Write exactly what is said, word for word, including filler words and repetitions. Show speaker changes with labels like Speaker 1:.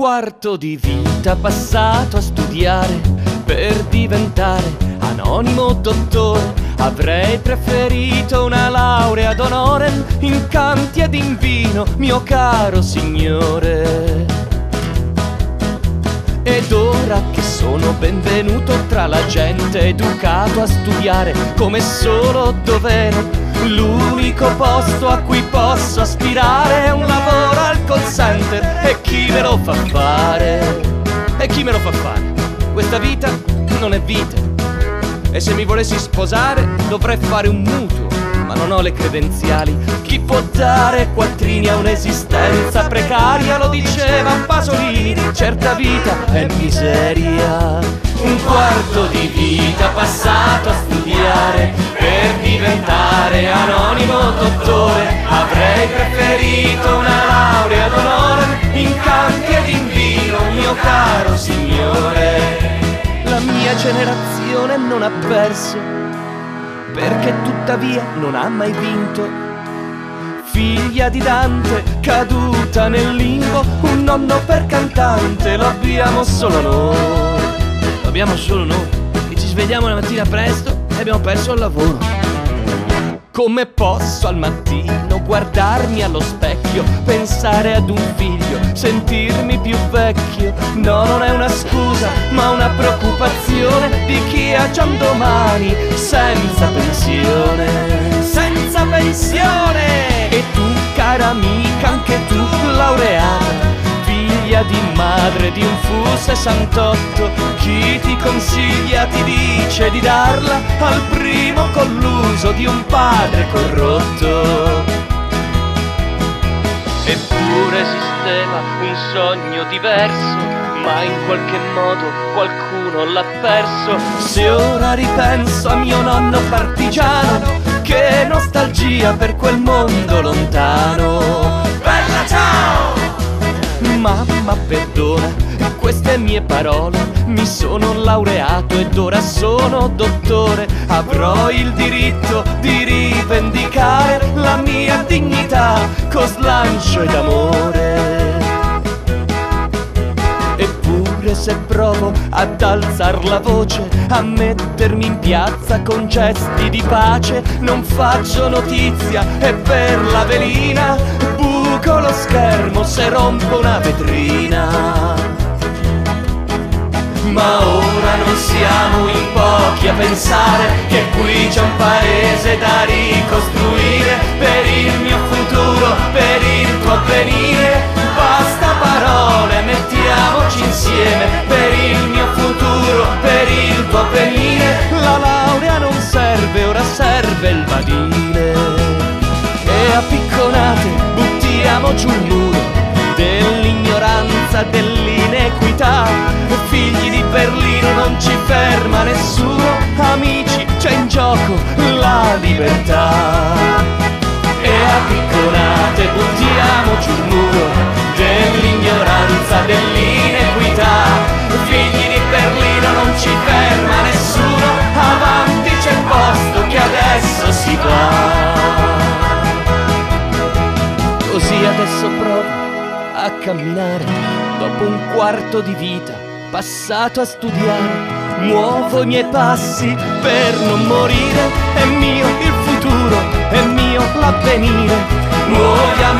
Speaker 1: quarto di vita passato a studiare per diventare anonimo dottore. Avrei preferito una laurea d'onore in canti ed in vino, mio caro signore. Ed ora che sono benvenuto tra la gente, educato a studiare come solo dovere, l'unico posto a cui posso aspirare è un lavoro al call center. E chi me lo fa fare? E chi me lo fa fare? Questa vita non è vita. E se mi volessi sposare dovrei fare un mutuo, ma non ho le credenziali. Chi può dare quattrini a un'esistenza precaria? Lo diceva Pasolini, certa vita è miseria. Un quarto di vita passato a studiare per diventare anonimo dottore. Avrei preferito una laurea d'onore in canti ed in vino, mio caro signore. La mia generazione non ha perso, perché tuttavia non ha mai vinto. Figlia di Dante, caduta nel limbo, un nonno per cantante, lo abbiamo solo noi. Lo abbiamo solo noi, che ci svegliamo la mattina presto e abbiamo perso il lavoro. Come posso al mattino guardarmi allo specchio, pensare ad un figlio, sentirmi più vecchio? No, non è una scusa, ma una preoccupazione di chi ha già un domani senza pensione. Senza pensione! E tu, cara amica, anche tu laureata, figlia di madre di un Fu sessantotto, chi ti consiglia, ti dice di darla al primo colluso di un padre corrotto. Eppure esisteva un sogno diverso, ma in qualche modo qualcuno l'ha perso. Se ora ripenso a mio nonno partigiano, che nostalgia per quel mondo lontano. Bella ciao! Mamma perdona queste mie parole, mi sono laureato ed ora sono dottore. Avrò il diritto di rivendicare la mia dignità con slancio ed amore. Eppure se provo ad alzar la voce, a mettermi in piazza con gesti di pace, non faccio notizia e per la velina buco lo schermo se rompo una vetrina. Ma ora non siamo in pochi a pensare che qui c'è un paese da ricostruire. Per il mio futuro, per il tuo avvenire, basta parole, mettiamoci insieme. Per il mio futuro, per il tuo avvenire, la laurea non serve, ora serve il badile. E a picconate buttiamo giù il muro dell'ignoranza, dell'inequità. Figli di Berlino, non ci ferma nessuno, amici, c'è in gioco la libertà. E a picconate buttiamo giù il muro dell'ignoranza, dell'inequità. Figli di Berlino, non ci ferma nessuno, avanti c'è il posto che adesso si va. Così adesso provo a camminare dopo un quarto di vita passato a studiare. Muovo i miei passi per non morire, è mio il futuro, è mio l'avvenire. Muoviamo